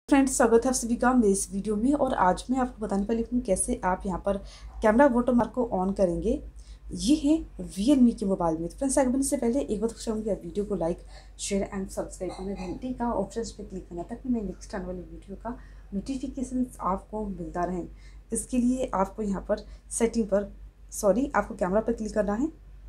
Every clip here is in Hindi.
फ्रेंड्स, स्वागत है आप सभी का मेरे इस वीडियो में। और आज मैं आपको बताने वाली हूँ कैसे आप यहाँ पर कैमरा वाटरमार्क को ऑन करेंगे। ये है Realme के मोबाइल में। तो फ्रेंड्स, आगे बढ़ने से पहले एक बात चाहूँगी, आप वीडियो को लाइक शेयर एंड सब्सक्राइब करना, घंटी का ऑप्शन पे क्लिक करना ताकि मैं नेक्स्ट आने वाली वीडियो का नोटिफिकेशन आपको मिलता रहे। इसके लिए आपको यहाँ पर सेटिंग पर आपको कैमरा पर क्लिक करना है।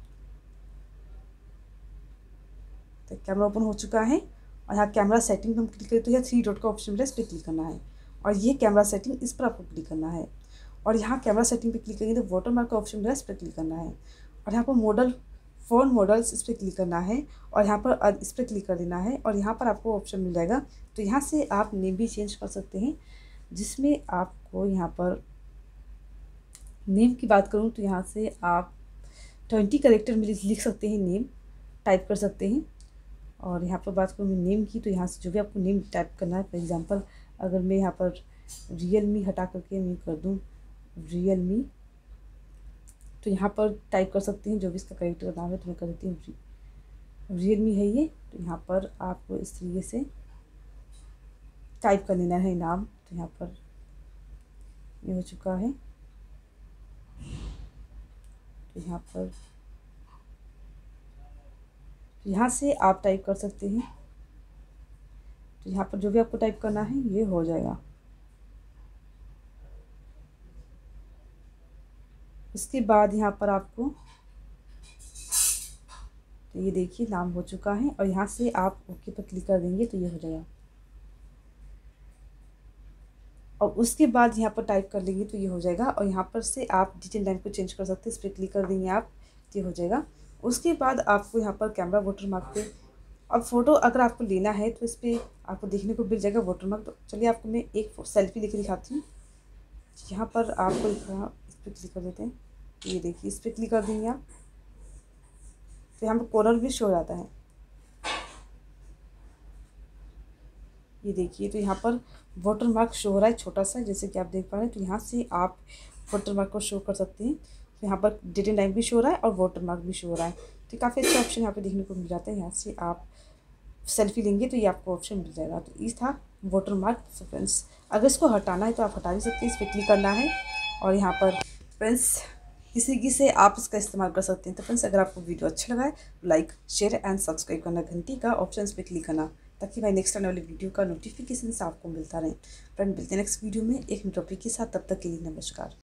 तो कैमरा ओपन हो चुका है और यहाँ कैमरा सेटिंग हम क्लिक करें तो यहाँ 3 डॉट का ऑप्शन मिला है, इस पर क्लिक करना है और ये कैमरा सेटिंग, इस पर आपको क्लिक करना है। और यहाँ कैमरा सेटिंग पे क्लिक करेंगे तो वाटरमार्क का ऑप्शन मिला है, इस पर क्लिक करना है और यहाँ पर फ़ोन मॉडल्स, इस पर क्लिक करना है और यहाँ पर इस पर क्लिक कर देना है और यहाँ पर आपको ऑप्शन मिल जाएगा। तो यहाँ से आप नेम भी चेंज कर सकते हैं, जिसमें आपको यहाँ पर नेम की बात करूँ तो यहाँ से आप 20 कैरेक्टर में लिख सकते हैं, नेम टाइप कर सकते हैं। और यहाँ पर बात करूँ नेम की तो यहाँ से जो भी आपको नेम टाइप करना है, फॉर एग्जांपल अगर मैं यहाँ पर Realme हटा करके मैं कर दूँ Realme, तो यहाँ पर टाइप कर सकते हैं जो भी इसका कैरेक्टर का नाम है। तो मैं कर देती हूँ Realme है ये। तो यहाँ पर आपको इस तरीके से टाइप कर लेना है नाम। तो यहाँ पर ये हो चुका है। तो यहाँ से आप टाइप कर सकते हैं। तो यहाँ पर जो भी आपको टाइप करना है ये हो जाएगा। उसके बाद यहाँ पर आपको, तो ये देखिए नाम हो चुका है और यहाँ से आप ओके पर क्लिक कर देंगे तो ये हो जाएगा। और उसके बाद यहाँ पर टाइप कर लेंगे तो ये हो जाएगा। और यहाँ पर से आप डिटेल लाइन को चेंज कर सकते हैं, इस पर क्लिक कर देंगे आप तो ये हो जाएगा। उसके बाद आपको यहाँ पर कैमरा वाटरमार्क पे, अब फ़ोटो अगर आपको लेना है तो इस पर आपको देखने को मिल जाएगा वाटरमार्क। तो चलिए आपको मैं एक सेल्फी लेके दिखाती हूँ। यहाँ पर आपको इस पर क्लिक कर देते हैं, ये देखिए इस पर क्लिक कर देंगे आप तो यहाँ पर कॉर्नर भी शो हो जाता है। ये देखिए तो यहाँ पर वाटरमार्क शो हो रहा है छोटा सा, जैसे कि आप देख पा रहे हैं। तो यहाँ से आप वाटरमार्क को शो कर सकते हैं। तो यहाँ पर डेट टाइम भी शो हो रहा है और वाटरमार्क भी शो हो रहा है। तो काफ़ी अच्छा ऑप्शन यहाँ पे देखने को मिल जाता है। यहाँ से आप सेल्फी लेंगे तो ये आपको ऑप्शन मिल जाएगा। तो ये था वाटरमार्क। सो फ्रेंड्स, अगर इसको हटाना है तो आप हटा भी सकते हैं, इस पर क्लिक करना है और यहाँ पर फ्रेंड्स इसी से आप इसका इस्तेमाल कर सकते हैं। तो फ्रेंड्स, अगर आपको वीडियो अच्छा लगा है तो लाइक शेयर एंड सब्सक्राइब करना, घंटी का ऑप्शन पे क्लिक करना ताकि मैं नेक्स्ट आने वाली वीडियो का नोटिफिकेशन आपको मिलता रहे। फ्रेंड, मिलते हैं नेक्स्ट वीडियो में एक टॉपिक के साथ। तब तक के लिए नमस्कार।